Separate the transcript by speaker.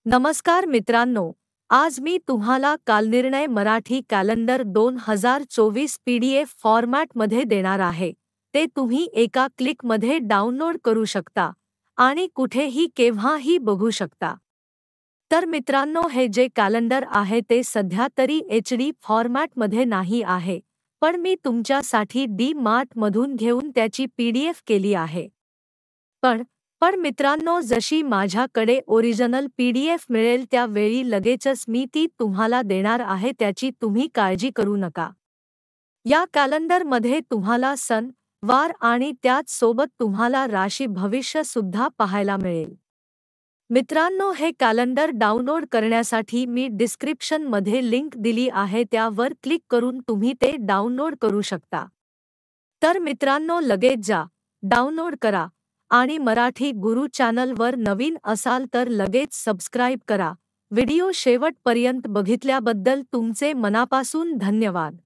Speaker 1: नमस्कार मित्रांनो, आज मी तुम्हाला कालनिर्णय मराठी कॅलेंडर 2024 PDF फॉर्मॅटमध्ये देणार आहे. ते तुम्ही एका क्लिकमध्ये डाउनलोड करू शकता आणि कुठेही केव्हाही बघू शकता. तर मित्रांनो, हे जे कॅलेंडर आहे ते सध्या तरी HD फॉर्मॅटमध्ये नाही आहे, पण मी तुमच्यासाठी डी-मार्टमधून घेऊन त्याची PDF केली आहे. पण मित्रांनो, जशी माझ्याकडे ओरिजिनल PDF मिळेल त्यावेळी लगेचच मी ती तुम्हाला देणार आहे, त्याची तुम्ही काळजी करू नका. या कॅलेंडरमध्ये तुम्हाला सण, वार आणि त्याच सोबत तुम्हाला राशी भविष्य सुद्धा पाहायला मिळेल. मित्रांनो, हे कॅलेंडर डाउनलोड करण्यासाठी मी डिस्क्रिप्शनमध्ये लिंक दिली आहे, त्यावर क्लिक करून तुम्ही ते डाउनलोड करू शकता. तर मित्रांनो, लगेच जा, डाउनलोड करा आणि मराठी गुरु चॅनलवर नवीन असाल तर लगेच सबस्क्राईब करा. व्हिडिओ शेवटपर्यंत बघितल्याबद्दल तुमचे मनापासून धन्यवाद.